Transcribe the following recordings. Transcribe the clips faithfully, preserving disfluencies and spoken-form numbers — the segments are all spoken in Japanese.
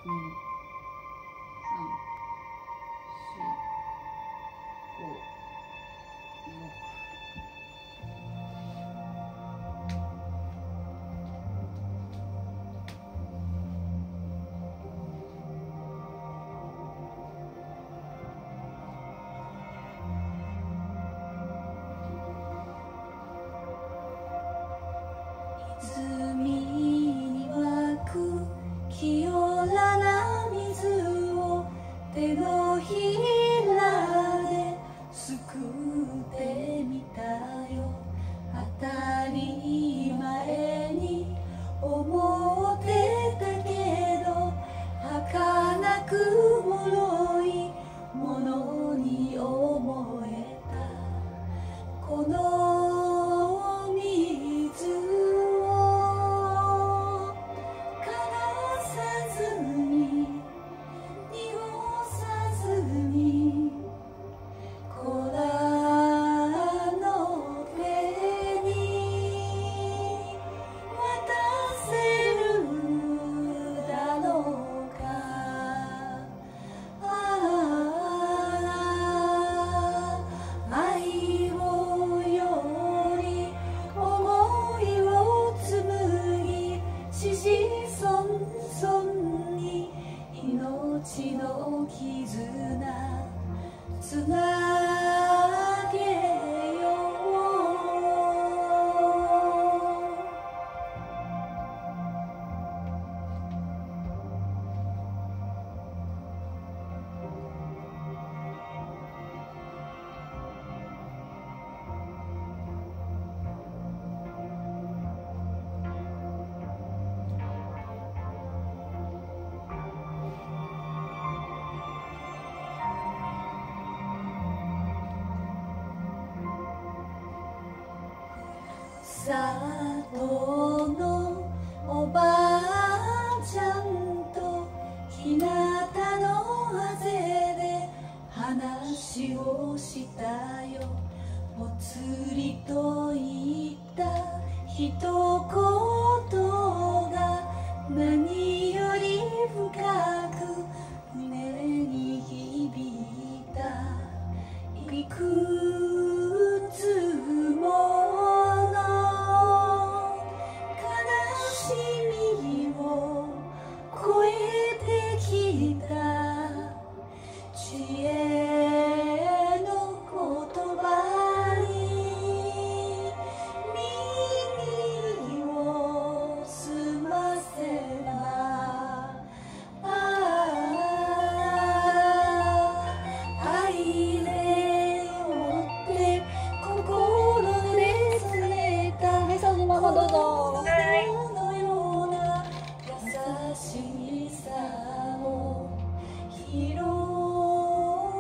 泉に湧く清らな水を手のひらですくってみたよ。当たり前に思ってたけど儚く脆いものに思えた。この水を枯らさずに濁さずに子らの手に渡せるだろうか。ああ愛をより思いを紡ぎ子々孫々に命の絆つなげよう。里のおばあちゃんと日向のあぜで話をしたよ。お釣りと言った一言が何より深く胸に響いた。いくつも超えてきた知恵の言葉に耳を澄ませば、愛でもって心でされた。はい、そのままどうぞ。優しさを広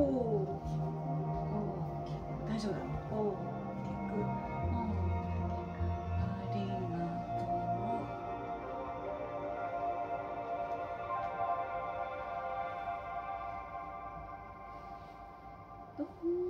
大きく大きく大丈夫だ。大きくありがとう。どん